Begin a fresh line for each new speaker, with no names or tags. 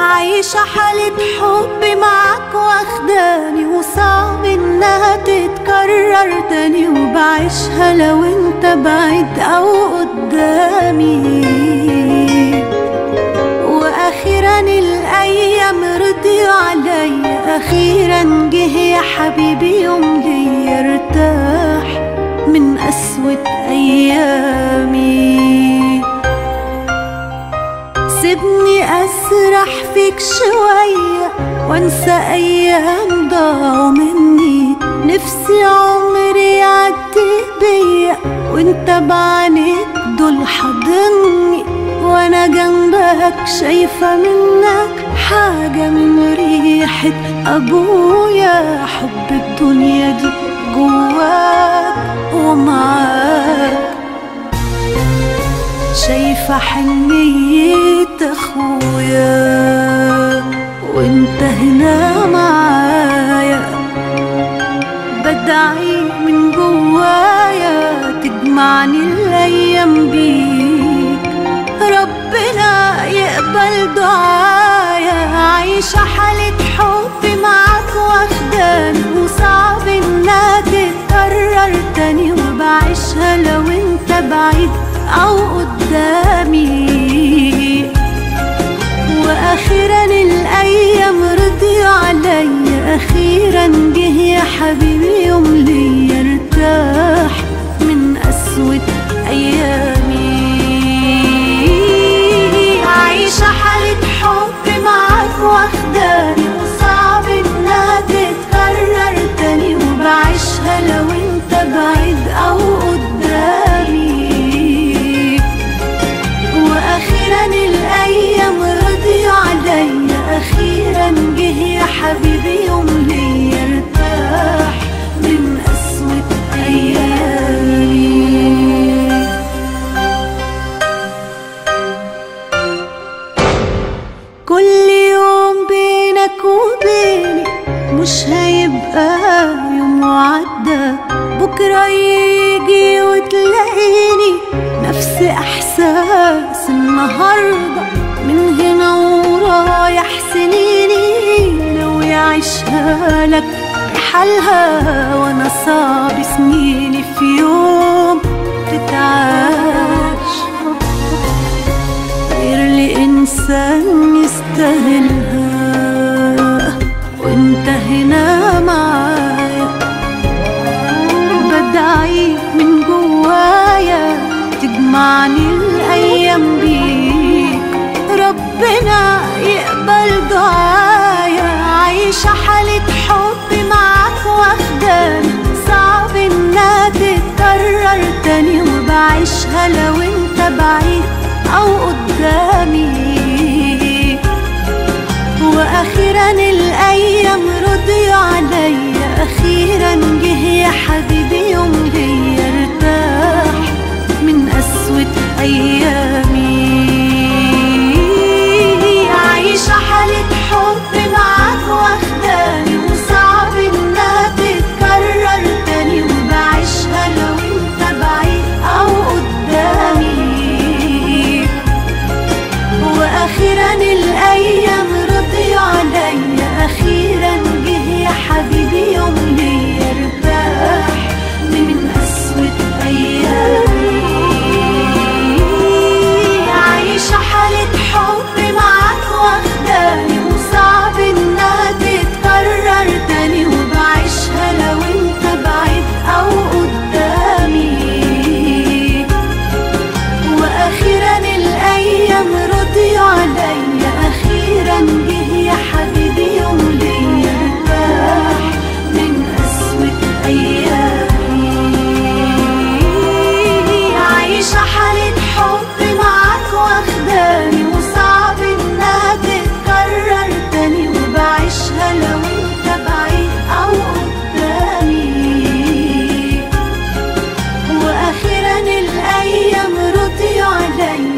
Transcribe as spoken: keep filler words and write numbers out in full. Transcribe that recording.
عايشة حالة حب معاك واخداني، وصعب انها تتكرر تاني، وبعيشها لو انت بعيد او قدامي. واخيرا الايام رضيوا عليا، اخيرا جه يا حبيبي يوم ليا ارتاح من قسوة ايامي. سيبني أسرح فيك شوية وانسى أيام ضاعوا مني، نفسي عمري يعدي بيا وانت بعينيك دول حاضني، وانا جنبك شايفة منك حاجة من ريحة أبويا. حب الدنيا دي جواك ومعاك، شايفة حنية اخويا وانت هنا معايا، بدعي من جوايا تجمعني الايام بيك، ربنا يقبل دعايا. عايشة حالة حب معاك واخداني، وصعب انها تتكرر تاني، وبعيشها لو انت بعيد أو قدامي. وأخيرا الأيام رضيوا عليا، أخيرا جه يا حبيبي يوم ليا ارتاح من قسوة أيامي. عايشة حالة حب معاك واخداني، وصعب إنها تتكرر تاني، وبعيشها لو انت بعيد أو قدامي. أخيرا الأيام رضيوا عليا، أخيرا جه يا حبيبي يوم ليا ارتاح من قسوة أيامي. كل يوم بينك وبيني مش هيبقى يوم وعدى، بكرة يجي وتلاقيني نفس احساس النهارده، من هنا ورايح سنيني لو يعيشها لك بحالها، وانا صعب سنيني في يوم تتعاش غير لإنسان يستاهلها، وانت هنا معايا بدعي من جوايا تجمعني الأيام بيك، ربنا يقبل دعايا. عايشة حالة حب معاك واخداني، صعب انها تتكرر تاني، وبعيشها لو انت بعيد أو قدامي. وأخيرا الأيام رضيوا عليا، أخيرا جه يا حبيبي يوم ليا ارتاح من قسوة أيامي. عايشة حالة حب معاك واخداني، وصعب إنها تتكرر تاني، وبعيشها لو أنت بعيد أو قدامي. وأخيرا الأيام رضيوا عليا، أخيرا جه يا حبيبي يوم ليا ارتاح من قسوة أيامي. عايشة حالة حب معاك واخداني، وصعب انها تتكرر تاني، وبعيشها لو انت بعيد او قدامي. واخيرا الايام رضيوا عليا، اخيرا جه يا حبيبي يوم ليا ارتاح من قسوة ايامي. عايشة حالة حب معاك واخداني، وصعب انها تتكرر تاني، وبعيشها لو انت بعيد او قدامي. واخيرا الايام رضيوا عليا،